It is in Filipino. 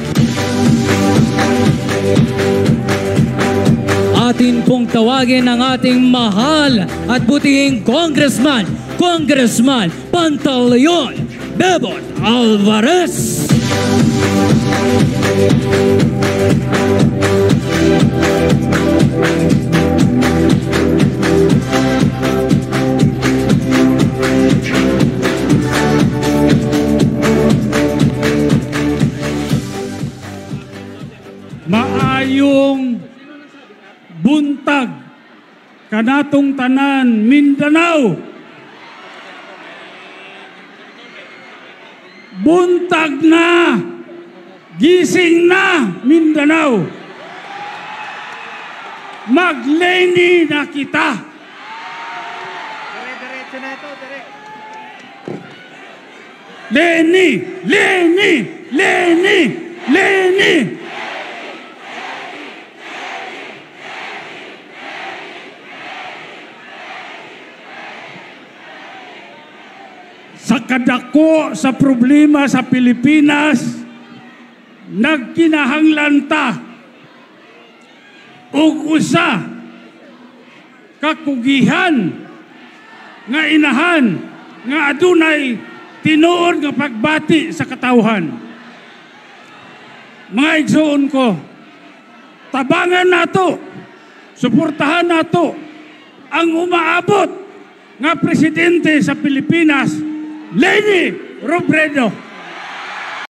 Atin pong tawagin ang ating mahal at butihing Congressman Pantaleon Bebot Alvarez. Maayong buntag kanatong tanan Mindanao. Buntag na, gising na Mindanao. Magleni na kita. Leni, Leni, Leni, Leni. Sa kadako sa problema sa Pilipinas, nagkinahanglan ta og usa kakugihan nga inahan nga adunay tinuod nga pagbati sa katawhan. Mga igsoon ko, tabangan nato, suportahan nato ang umaabot nga presidente sa Pilipinas, Leni Robredo.